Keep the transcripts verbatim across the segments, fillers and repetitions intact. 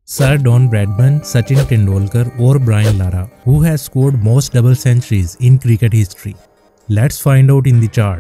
Sir Don Bradman, Sachin Tendulkar or Brian Lara, who has scored most double centuries in cricket history? Let's find out in the chart.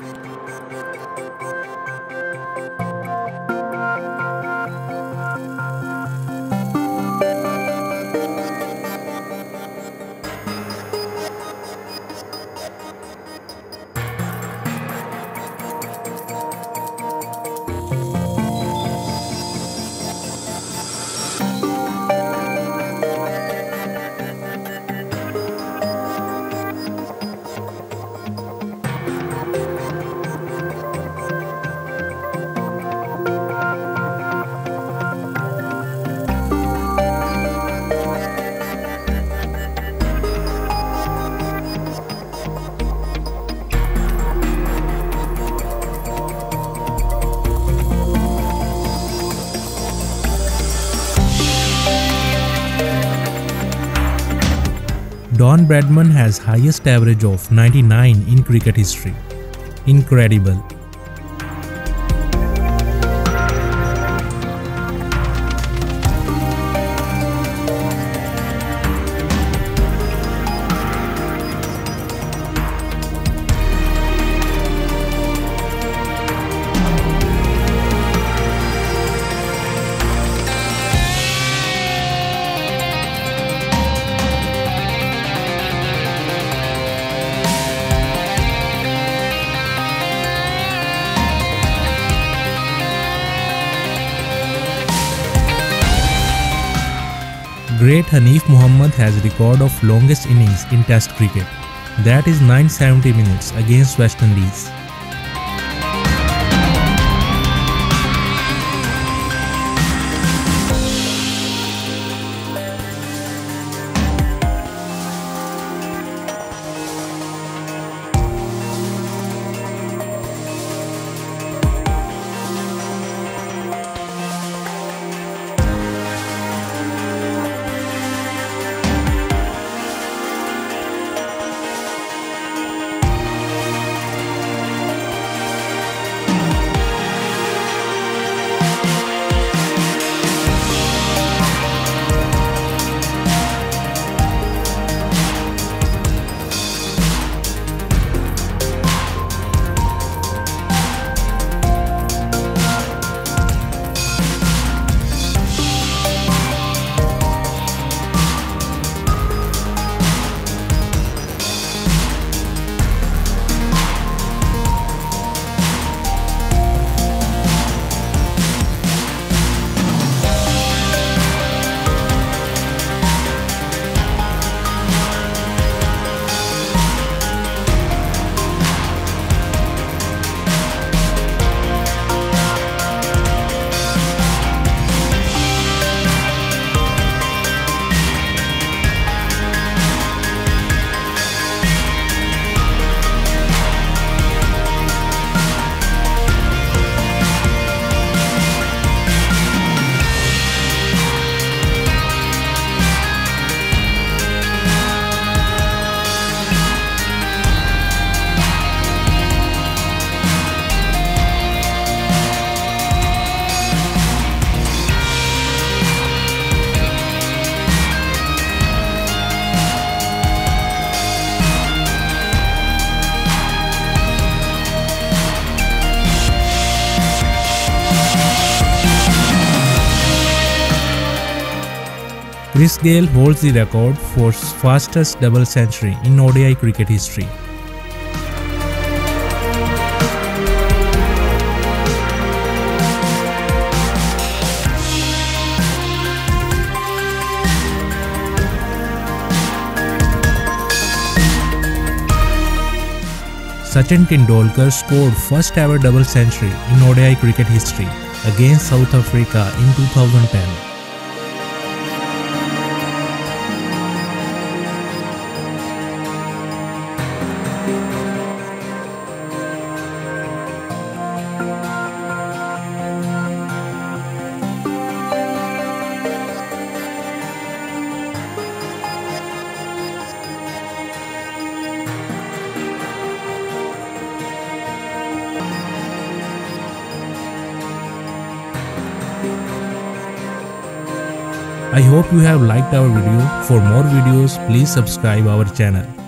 Don Bradman has highest average of ninety-nine in cricket history. Incredible. Great Hanif Muhammad has record of longest innings in Test cricket, that is nine hundred seventy minutes against West Indies. Chris Gayle holds the record for fastest double century in O D I cricket history. Sachin Tendulkar scored first ever double century in O D I cricket history against South Africa in two thousand ten. I hope you have liked our video. For more videos, please subscribe our channel.